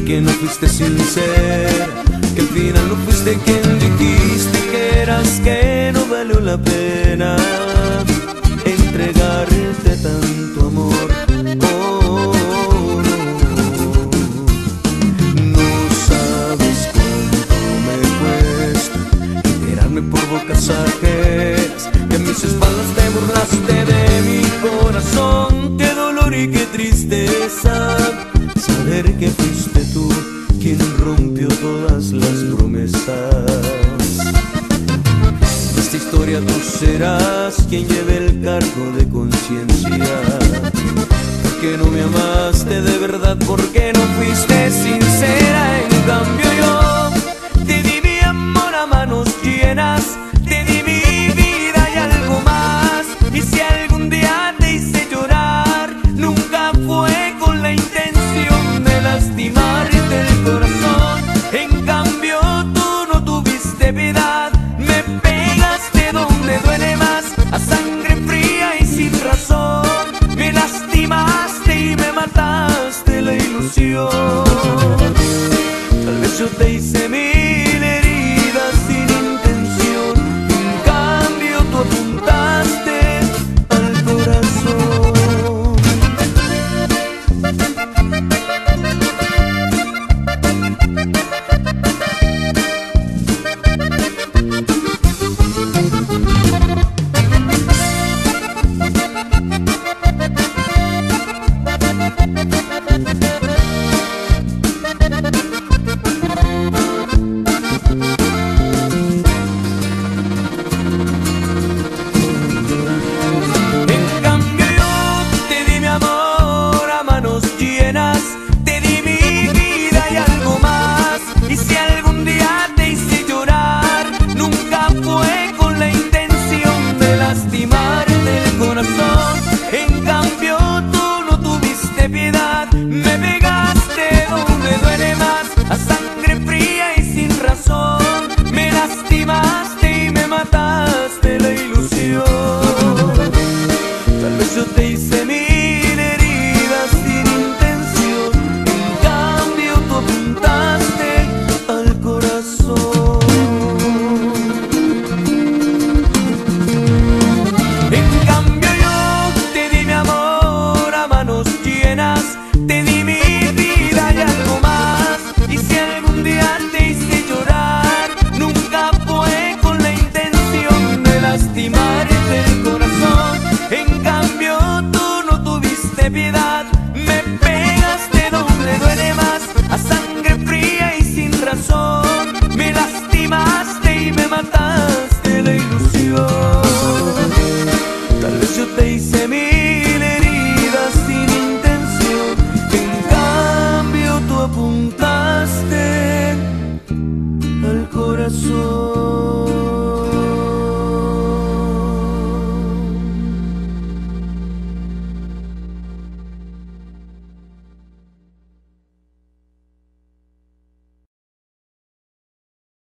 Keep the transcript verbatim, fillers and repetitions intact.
que no fuiste sincera, que al final no fuiste quien dijiste que eras, que no valió la pena entregarte tanto amor. Oh, no, no sabes cuánto me cuesta enterarme por bocas ajenas que a mis espaldas te burlaste de mi corazón. Qué dolor y qué tristeza saber que fuiste tú quien rompió todas las promesas. En esta historia tú serás quien lleve el cargo de conciencia. ¿Por qué no me amaste de verdad? ¿Por qué no fuiste sincera? En cambio yo te di mi amor a manos llenas, te di mi vida y algo más. Y si algún día te hice llorar, nunca fue con la intención de lastimarte el corazón. En cambio tú no tuviste piedad, me pegaste donde duele más, a sangre fría y sin razón. Me lastimaste y me mataste la ilusión. Tal vez yo te hice mil heridas sin intención, en cambio tú apuntaste al corazón. Te di mi vida y algo más. Y si algún día te hice llorar, nunca fue con la intención de lastimarte el corazón. En cambio tú no tuviste piedad, me pegaste donde duele más, a sangre fría y sin razón. Me lastimaste y me mataste la ilusión. Tal vez yo te hice mil heridas sin intención, en cambio tú apuntaste al corazón. En cambio yo te di mi amor a manos llenas, te di mi vida y algo más. Y si algún día te hice llorar, nunca fue con la intención de lastimarte el corazón. En cambio tú no tuviste piedad,